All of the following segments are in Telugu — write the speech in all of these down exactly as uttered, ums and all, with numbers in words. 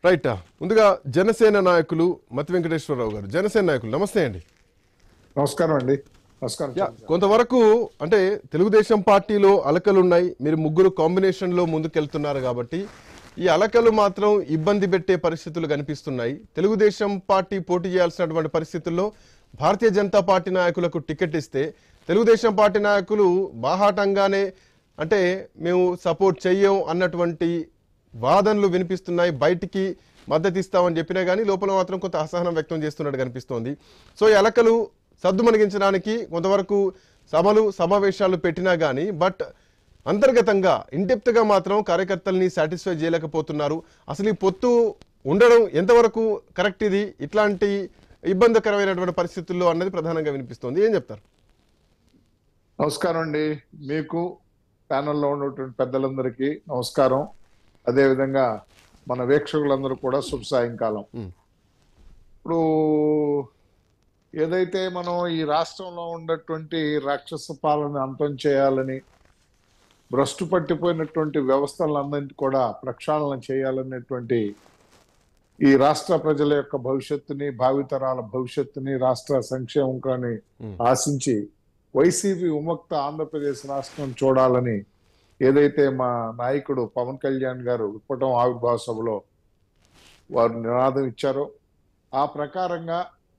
రైట్. ముందుగా జనసేన నాయకులు మతి వెంకటేశ్వరరావు గారు, జనసేన నాయకులు నమస్తే అండి. నమస్కారం అండి. నమస్కారం. కొంతవరకు అంటే తెలుగుదేశం పార్టీలో అలకలున్నాయి, మీరు ముగ్గురు కాంబినేషన్లో ముందుకెళ్తున్నారు కాబట్టి ఈ అలకలు మాత్రం ఇబ్బంది పెట్టే పరిస్థితులు కనిపిస్తున్నాయి. తెలుగుదేశం పార్టీ పోటీ చేయాల్సినటువంటి పరిస్థితుల్లో భారతీయ జనతా పార్టీ నాయకులకు టికెట్ ఇస్తే తెలుగుదేశం పార్టీ నాయకులు బాహాటంగానే అంటే మేము సపోర్ట్ చెయ్యం అన్నటువంటి వాదనలు వినిపిస్తున్నాయి. బయటికి మద్దతు ఇస్తామని చెప్పినా కానీ లోపల మాత్రం కొంత అసహనం వ్యక్తం చేస్తున్నట్టు కనిపిస్తోంది. సో ఈ అలకలు సద్దుమణిగించడానికి కొంతవరకు సభలు సమావేశాలు పెట్టినా కానీ బట్ అంతర్గతంగా ఇండెప్త్గా మాత్రం కార్యకర్తల్ని సాటిస్ఫై చేయలేకపోతున్నారు. అసలు ఈ పొత్తు ఉండడం ఎంతవరకు కరెక్ట్, ఇది ఇట్లాంటి ఇబ్బందికరమైనటువంటి పరిస్థితుల్లో అన్నది ప్రధానంగా వినిపిస్తోంది. ఏం చెప్తారు? నమస్కారం అండి. మీకు ప్యానల్లో ఉన్నటువంటి పెద్దలందరికీ నమస్కారం. అదేవిధంగా మన వీక్షకులందరూ కూడా శుభ సాయంకాలం. ఇప్పుడు ఏదైతే మనం ఈ రాష్ట్రంలో ఉన్నటువంటి రాక్షస పాలన అంతం చేయాలని, భ్రష్టు పట్టిపోయినటువంటి వ్యవస్థలందరినీ కూడా ప్రక్షాళన చేయాలనేటువంటి ఈ రాష్ట్ర ప్రజల యొక్క భవిష్యత్తుని, భావితరాల భవిష్యత్తుని, రాష్ట్ర సంక్షేమం కానీ ఆశించి వైసీపీ విముక్త ఆంధ్రప్రదేశ్ రాష్ట్రం చూడాలని ఏదైతే మా నాయకుడు పవన్ కళ్యాణ్ గారు ఇప్పటం ఆవిర్భావ సభలో వారు నినాదం ఇచ్చారో ఆ ప్రకారంగా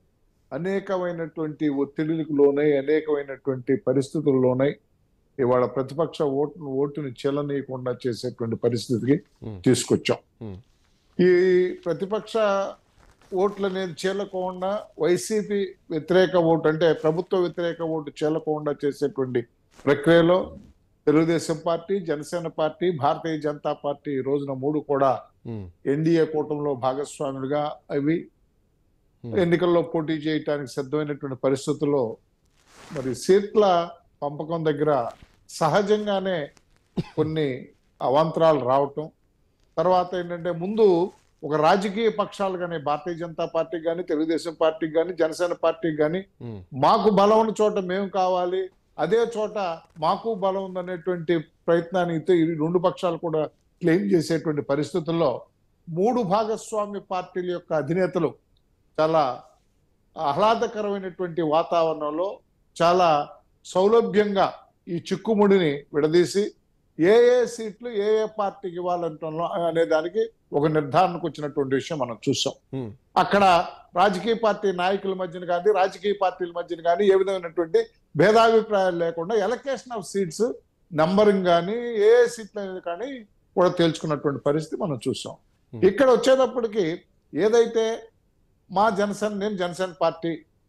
అనేకమైనటువంటి ఒత్తిడిలకు లోనై, అనేకమైనటువంటి పరిస్థితుల్లోనై ఇవాళ ప్రతిపక్ష ఓటు ఓటుని చెల్లనీయకుండా చేసేటువంటి పరిస్థితికి తీసుకొచ్చాం. ఈ ప్రతిపక్ష ఓట్లు అనేది చీలకుండా వైసీపీ వ్యతిరేక ఓటు అంటే ప్రభుత్వ వ్యతిరేక ఓటు చీలకుండా చేసేటువంటి ప్రక్రియలో Telugu Desam Party, Janasena Party, Bharatiya Janata Party ఈ రోజున మూడు కూడా ఎన్డీఏ కూటమిలో భాగస్వాములుగా అవి ఎన్నికల్లో పోటీ చేయడానికి సిద్ధమైనటువంటి పరిస్థితుల్లో మరి సీట్ల పంపకం దగ్గర సహజంగానే కొన్ని అవాంతరాలు రావటం, తర్వాత ఏంటంటే ముందు ఒక రాజకీయ పక్షాలు కానీ భారతీయ జనతా పార్టీ కానీ, తెలుగుదేశం పార్టీకి కానీ, జనసేన పార్టీకి కానీ మాకు బలం ఉన్న చోట మేము కావాలి, అదే చోట మాకు బలం ఉందనేటువంటి ప్రయత్నానికి ఈ రెండు పక్షాలు కూడా క్లెయిమ్ చేసేటువంటి పరిస్థితుల్లో మూడు భాగస్వామ్య పార్టీల యొక్క అధినేతలు చాలా ఆహ్లాదకరమైనటువంటి వాతావరణంలో చాలా సౌలభ్యంగా ఈ చిక్కుముడిని విడదీసి ఏ ఏ సీట్లు ఏ ఏ పార్టీకి ఇవ్వాలంటున్నాం అనే దానికి ఒక నిర్ధారణకు వచ్చినటువంటి విషయం మనం చూసాం. అక్కడ రాజకీయ పార్టీ నాయకుల మధ్యన కానీ, రాజకీయ పార్టీల మధ్యన కానీ ఏ విధమైనటువంటి భేదాభిప్రాయాలు లేకుండా ఎలకేషన్ ఆఫ్ సీట్స్ నంబరింగ్ కానీ ఏ ఏ సీట్లు అనేది కానీ కూడా తేల్చుకున్నటువంటి పరిస్థితి మనం చూసాం. ఇక్కడ వచ్చేటప్పటికి ఏదైతే మా జనసేన నేను జనసేన పార్టీ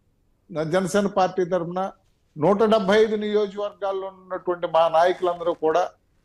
జనసేన పార్టీ తరఫున నూట డెబ్బై ఐదు నియోజకవర్గాల్లో ఉన్నటువంటి మా నాయకులందరూ కూడా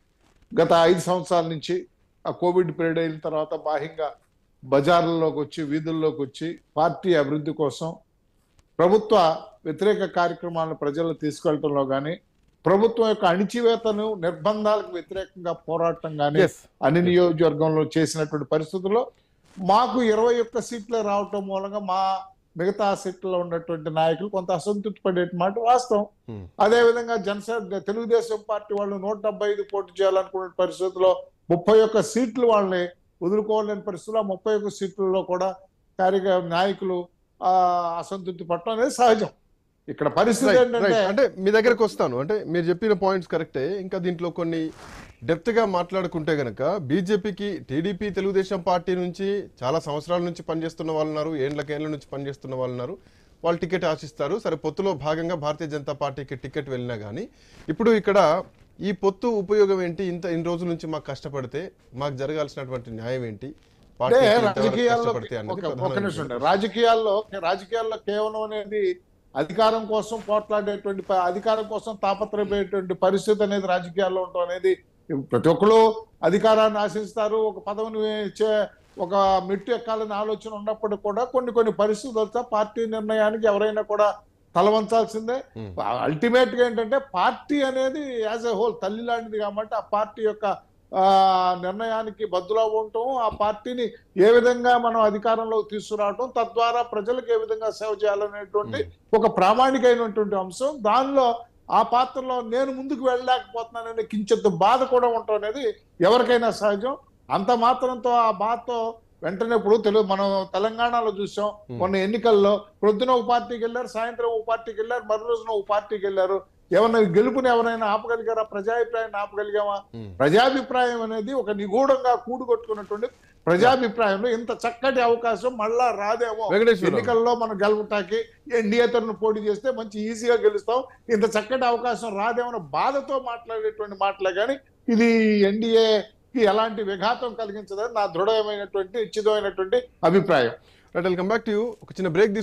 గత ఐదు సంవత్సరాల నుంచి ఆ కోవిడ్ పీరియడ్ అయిన తర్వాత బాహ్యంగా బజార్లలోకి వచ్చి, వీధుల్లోకి వచ్చి పార్టీ అభివృద్ధి కోసం ప్రభుత్వ వ్యతిరేక కార్యక్రమాలను ప్రజలు తీసుకెళ్లడంలో కానీ, ప్రభుత్వం యొక్క అణిచివేతను నిర్బంధాలకు వ్యతిరేకంగా పోరాటం కానీ అన్ని నియోజకవర్గంలో చేసినటువంటి పరిస్థితుల్లో మాకు ఇరవై ఒక్క సీట్లే రావటం మూలంగా మా మిగతా సీట్లలో ఉన్నటువంటి నాయకులు కొంత అసంతృప్తి పడే మాట వాస్తవం. అదేవిధంగా జనసేన తెలుగుదేశం పార్టీ వాళ్ళు నూట డెబ్బై ఐదు పోటీ చేయాలనుకునే పరిస్థితుల్లో ముప్పై ఒక్క సీట్లు వాళ్ళని వదులుకోవాలని పరిస్థితుల్లో ముప్పై ఒక్క సీట్లలో కూడా కార్య నాయకులు ఆ అసంతృప్తి పడటం అనేది సహజం. ఇక్కడ పరిస్థితి ఏంటంటే అంటే మీ దగ్గరకు వస్తాను, అంటే మీరు చెప్పిన పాయింట్స్ కరెక్టే. ఇంకా దీంట్లో కొన్ని డెప్త్ గా మాట్లాడుకుంటే గనక బీజేపీకి టీడీపీ తెలుగుదేశం పార్టీ నుంచి చాలా సంవత్సరాల నుంచి పనిచేస్తున్న వాళ్ళు ఉన్నారు, ఏండ్లకేళ్ల నుంచి పనిచేస్తున్న వాళ్ళు ఉన్నారు. వాళ్ళు టికెట్ ఆశిస్తారు. సరే, పొత్తులో భాగంగా భారతీయ జనతా పార్టీకి టికెట్ వెళ్ళినా కానీ ఇప్పుడు ఇక్కడ ఈ పొత్తు ఉపయోగం ఏంటి? ఇంత ఇన్ని రోజుల నుంచి మాకు కష్టపడితే మాకు జరగాల్సినటువంటి న్యాయం ఏంటి? రాజకీయాల్లో రాజకీయాల్లో రాజకీయాల్లో కేవలం అనేది అధికారం కోసం పోట్లాడేటువంటి, అధికారం కోసం తాపత్రయపడేటువంటి పరిస్థితి అనేది రాజకీయాల్లో ఉండటం అనేది ప్రతి ఒక్కరు అధికారాన్ని ఆశిస్తారు. ఒక పదవిని ఒక మెట్టు ఎక్కాలని ఆలోచన ఉన్నప్పటికీ కూడా కొన్ని కొన్ని పరిస్థితులతో పార్టీ నిర్ణయానికి ఎవరైనా కూడా తలవంచాల్సిందే. అల్టిమేట్ గా ఏంటంటే పార్టీ అనేది యాజ్ ఎ హోల్ తల్లి లాంటిది కాబట్టి ఆ పార్టీ యొక్క ఆ నిర్ణయానికి బద్దులో ఉండటం, ఆ పార్టీని ఏ విధంగా మనం అధికారంలోకి తీసుకురావటం, తద్వారా ప్రజలకు ఏ విధంగా సేవ చేయాలనేటువంటి ఒక ప్రామాణికమైనటువంటి అంశం. దానిలో ఆ పాత్రలో నేను ముందుకు వెళ్ళలేకపోతున్నాననే కించెత్తు బాధ కూడా ఉండటం అనేది ఎవరికైనా సహజం. అంత మాత్రంతో ఆ బాధతో వెంటనే ఇప్పుడు తెలుగు మనం తెలంగాణలో చూసాం మొన్న ఎన్నికల్లో ప్రొద్దున ఒక పార్టీకి వెళ్ళారు, సాయంత్రం ఒక పార్టీకి వెళ్ళారు, మరో రోజున ఒక పార్టీకి వెళ్ళారు. ఏమన్నా గెలుపుని ఎవరైనా ఆపగలిగారా? ప్రజాభిప్రాయాన్ని ఆపగలిగామా? ప్రజాభిప్రాయం అనేది ఒక నిగూఢంగా కూడుకొట్టుకున్నటువంటి ప్రజాభిప్రాయంలో ఇంత చక్కటి అవకాశం మళ్ళా రాదేమో. ఎన్నికల్లో మనం గెలుపుటాకి ఎన్డీఏ తరఫున పోటీ చేస్తే మంచి ఈజీగా గెలుస్తాం, ఇంత చక్కటి అవకాశం రాదేమో బాధతో మాట్లాడేటువంటి మాటలే కానీ ఇది ఎన్డీఏకి ఎలాంటి విఘాతం కలిగించదని నా దృఢమైనటువంటి నిశ్చితమైనటువంటి అభిప్రాయం. Right, welcome back to you. ఒక చిన్న బ్రేక్